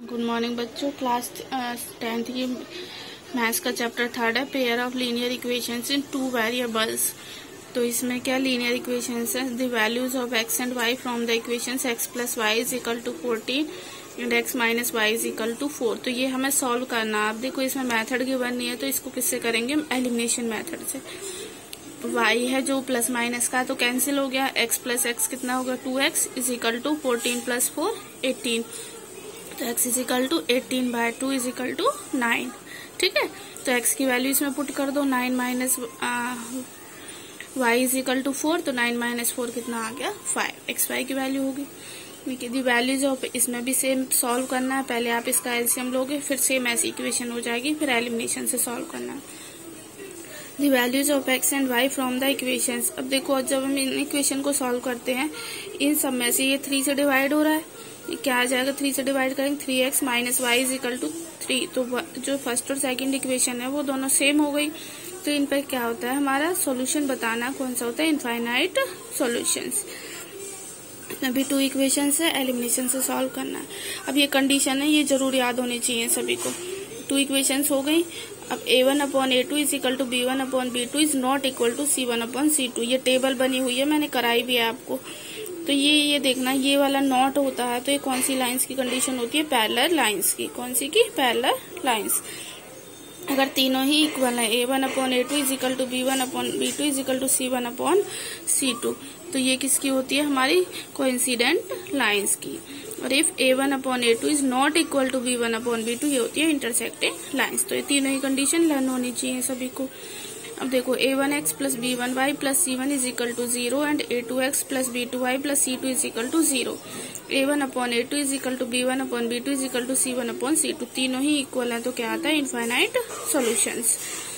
Good morning बच्चों। Class 10th की maths का चैप्टर 3 है, pair of linear equations in 2 variables. तो इसमें क्या लीनियर इक्वेशंस है, the values of x and y from the equations x plus y is equal to 14 and x minus y is equal to 4। तो ये हमें solve करना। आप देखो इसमें मेथड गिवन नहीं है, तो इसको किससे करेंगे, एलिमिनेशन मेथड से। y है जो प्लस माइनस का, तो कैंसिल हो गया। x प्लस एक्स कितना होगा, 2x is equal to 14 plus 4 18। तो x is equal to 18/2 is equal to 9। ठीक है, तो x की वैल्यू इसमें पुट कर दो। 9 minus y is equal to 4, तो 9 माइनस 4 कितना आ गया, 5। एक्स वाई की वैल्यू होगी। ठीक है, दी वैल्यूज ऑफ, इसमें भी सेम सॉल्व करना है। पहले आप इसका एलसीएम लोगे, फिर सेम ऐसी इक्वेशन हो जाएगी, फिर एलिमिनेशन से सॉल्व करना है। The values of x and y from the equations. अब देखो, जब हम इन इक्वेशन को सॉल्व करते हैं, इन सब में से ये 3 से डिवाइड हो रहा है, क्या आ जाएगा, 3 से डिवाइड करेंगे 3x minus y is equal to 3। तो जो फर्स्ट और सेकंड इक्वेशन है वो दोनों सेम हो गई। तो इन पर क्या होता है, हमारा सॉल्यूशन बताना कौन सा होता है, इनफाइनाइट सॉल्यूशंस। अभी 2 इक्वेशंस है, एलिमिनेशन से सॉल्व करना है। अब ये कंडीशन है, ये जरूर याद होनी चाहिए सभी को। 2 इक्वेशंस हो गई। अब a1/a2 is equal to b1/b2 is not equal to c1/c2। ये टेबल बनी हुई है, मैंने कराई भी है आपको। तो ये देखना, ये वाला नॉट होता है, तो ये कौन सी लाइंस की कंडीशन होती है, पैरेलल लाइंस की। कौन सी की, पैरेलल लाइंस। अगर तीनों ही इक्वल है, a1/a2 is equal to b1/b2 is equal to c1/c2, तो ये किसकी होती है, हमारी कोइंसिडेंट लाइंस की। और if a1/a2 is not equal to b1/b2, ये होती है इंटरसेक्टिंग लाइंस। तो ये तीनों ही कंडीशन लर्न होनी चाहिए सभी को। अब देखो, a1x plus b1y plus c1 is equal to 0 and a2x plus b2y plus c2 is equal to 0। a1/a2 is equal to b1/b2 is equal to c1/c2। तीनों ही इक्वल है, तो क्या आता है, इनफाइनाइट सॉल्यूशंस।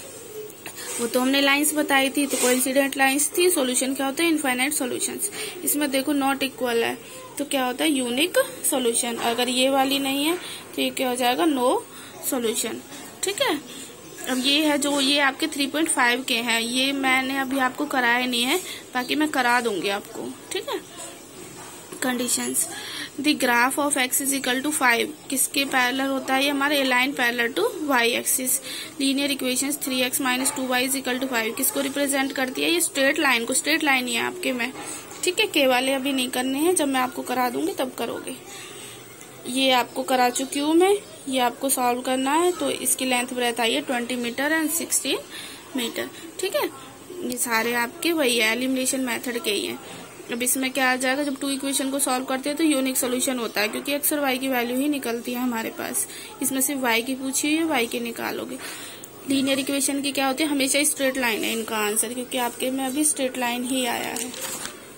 वो तो हमने लाइंस बताई थी, तो कोइंसिडेंट लाइंस थी। सॉल्यूशन क्या होता है, इनफाइनाइट सॉल्यूशंस। इसमें देखो नॉट इक्वल है, तो क्या होता है, यूनिक सॉल्यूशन। अगर ये वाली नहीं है तो ये क्या हो जाएगा, नो सॉल्यूशन। ठीक है, अब ये है जो, ये आपके 3.5 के हैं, ये मैंने अभी आपको कराया नहीं है, बाकी मैं करा दूंगी आपको। ठीक है, conditions. The graph of x is equal to 5 किसके पैरेलल होता है, ये हमारे line parallel to y axis. Linear equations 3x minus 2y is equal to 5 किसको रिप्रेजेंट करती है, ये स्ट्रेट लाइन को। स्ट्रेट लाइन ही है आपके में। ठीक है, के वाले अभी नहीं करने हैं, जब मैं आपको करा दूंगी तब करोगे। ये आपको करा चुकी हूँ मैं, ये आपको सॉल्व करना है। तो इसकी लेंथ ब्रेथ आई है 20 मीटर एंड 16 मीटर। ठीक है, ये सारे आपके वही है, एलिमिनेशन मेथड के ही है। अब इसमें क्या आ जाएगा, जब 2 इक्वेशन को सॉल्व करते हैं तो यूनिक सोल्यूशन होता है, क्योंकि एक्स और वाई की वैल्यू ही निकलती है हमारे पास। इसमें सिर्फ वाई की पूछी हुई है, वाई की निकालोगे। लीनियर इक्वेशन की क्या होती है, हमेशा स्ट्रेट लाइन है इनका आंसर, क्योंकि आपके में अभी स्ट्रेट लाइन ही आया है।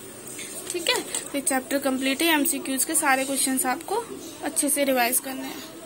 ठीक है, तो चैप्टर कंप्लीट है। एमसीक्यूज के सारे क्वेश्चंस आपको अच्छे से रिवाइज करने हैं।